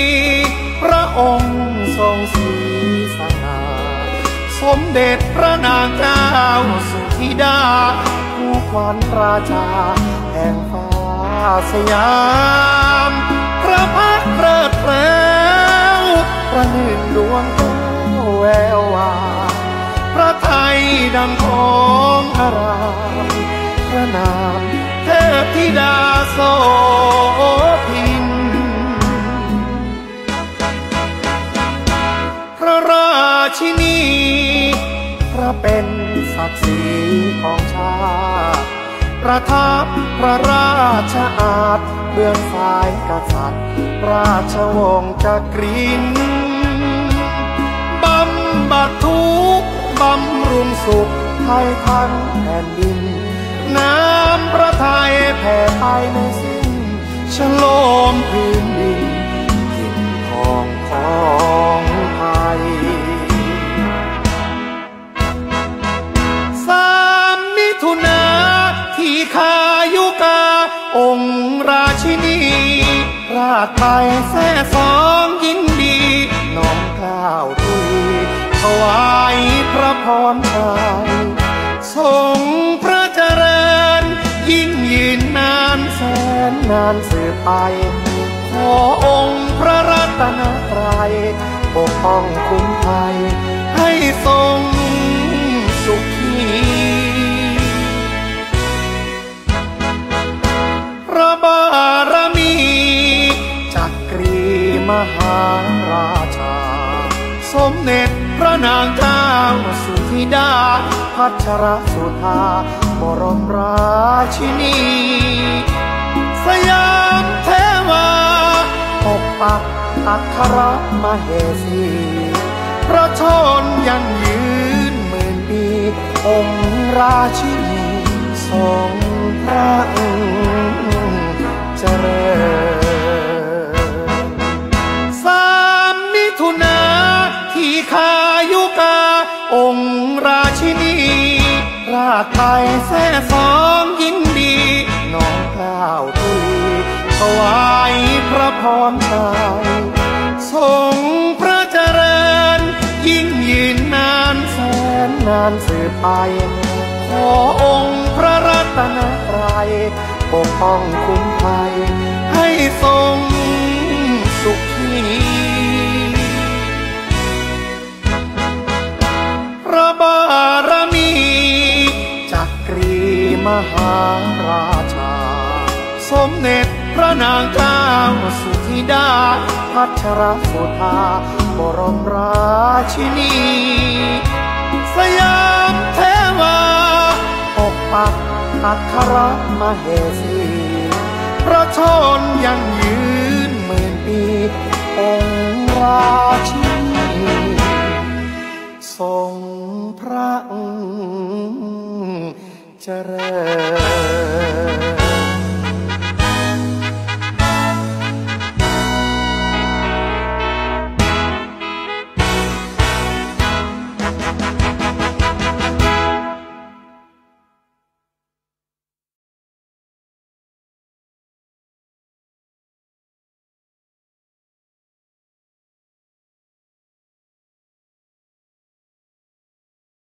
พระองค์ทรงศรีสง่าสมเด็จพระนางเจ้าสุธิดาผู้ขวัญราชาแห่งฟ้าสยามพระพักตร์เพลิดเพลินประหนึ่งดวงแก้วแวววาวพระไทยดังของอารามพระนามเทพธิดาโสภินพระราชินีพระเป็นศักดิ์ศรีของชาติประทับพระราชอาณาเบื้องฝ่ายกษัตริย์ราชวงศ์จักรินทร์บำบัดทุกข์บำรุงสุขไทยทั้งแผ่นดินน้ำพระทัยแผ่ไปไม่สิ้นฉโลมพื้นดินถิ่นทองของไทย3 มิถุนาที่คายุกาองค์ราชินีราชไปแท้สองยินดีน้อมกล้าวทุยถวายพระพรชัยทรงพระเจริญยิ่งยืนนานแสนนานสืบไปขอองค์พระรัตนตรัยปกป้องคุ้มภัยให้ทรงสุขีพระบารมีจักรีมหาราชาสมเด็จพระนางเจ้าสุธิดาพัชรสุธาบรมราชินีสยามเทวาปกปักอัครมเหสีพระชนยังยืนหมื่นปีองค์ราชินีทรงพระเจริญ3 มิถุนาที่คายุกาองค์ราชินีราชไทยแท้สองยินดีน้อมกล้าวทุยถวายพระพรชัยทรงพระเจริญยิ่งยืนนานแสนนานสืบไปขอองค์พระรัตนตรัยปกป้องคุ้มภัยให้ทรงสุขีพระบารมีจักรีมหาราชาสมเด็จพระนางเจ้าสุธิดาพัชรสุธาบรมราชินีสยามเทวาปกปักอัครมเหสีพระชนยังยืนหมื่นปีองค์ราชินีทรงพระเจริญ